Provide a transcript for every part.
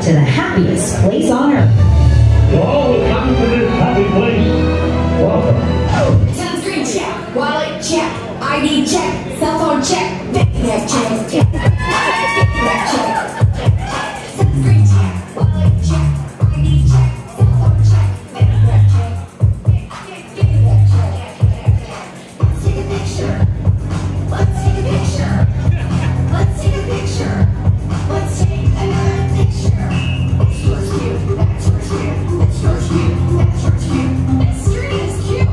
to the happiest place on earth. To all who come to this happy place, welcome. Sunscreen check, wallet check, ID check, cell phone check, backpack check, backpack check. Sunscreen check, wallet check, ID check, cell phone check, backpack check, backpack check. Let's take a picture. Let's take a picture. Let's take a picture. Let's take another picture. This looks cute. That looks cute. This looks cute. That looks cute. This tree is cute.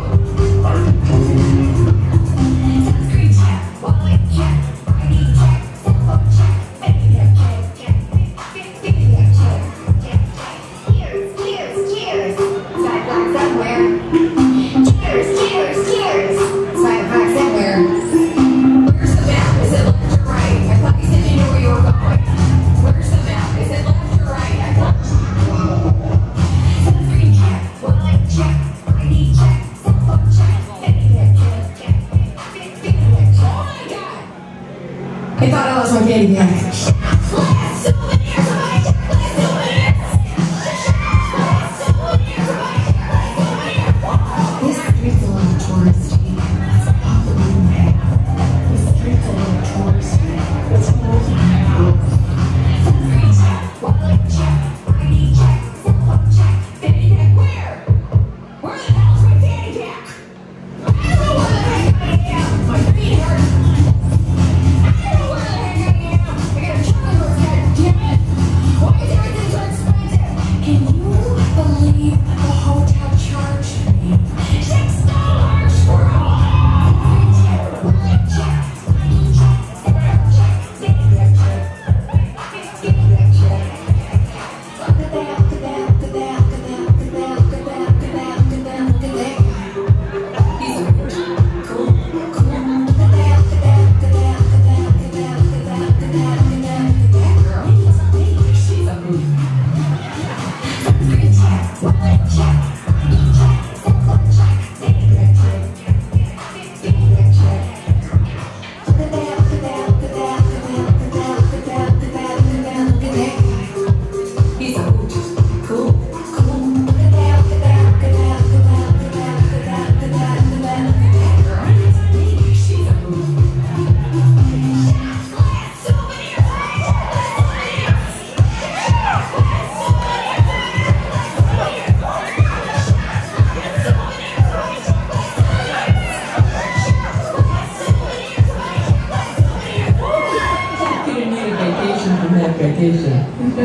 Sunscreen check, wallet check, ID check, cell phone check, backpack check, backpack check. Cheers, cheers, cheers. Sidewalk somewhere. Cheers, cheers, cheers. Sidewalk somewhere. Where's the map? Is it left or right? I thought you said you knew where you were going. Where's the map? Is it left or right? I thought. Sunscreen check, wallet check, ID check, cell phone check, backpack check, backpack check. Oh my God! I thought I lost my candy bag. Last souvenir for my checklist souvenir. Last souvenir for my checklist souvenir. This street's a little touristy. It's off the beaten path. This street's a little touristy. It's off the beaten path. Sunscreen check, wallet check, ID check, cell phone check, fanny pack. Where? Where the hell's my fanny pack? I don't know where the heck I am. My feet hurt. I don't know where the heck I am. I got a chocolate horse, goddammit. Why is everything so expensive? Can you believe the hotel charged me $6 for a sunscreen check, wallet check, ID check, cell phone check, backpack check, backpack check. Look at that, look at that, look at that, look at that, look at that, look at that, look at that, look at that, look at that guy. He's a hoot. Cool, cool. Look at that, look at that, look at that, look at that, look at that, look at that, look at that, look at that, look at that girl. He's a hoot. She's a hoot. Sunscreen check, wallet check, ID check, cell phone check, backpack check, backpack check. Look at that, look at that, look at that, look at that, look at that, look at that, look at that, look at that, look at that guy. He's a hoot. Cool, cool. Look at that, look at that, look at that, look at that, look at that, look at that, look at that, look at that, look at that girl. She's a hoot. Last souvenir for my checklist souvenir. Last souvenir for my You didn't need a vacation from that vacation.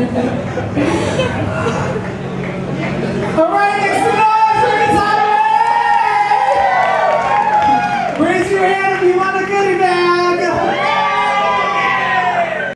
All right, make some noise for Katana! Raise your hand if you want a goodie bag.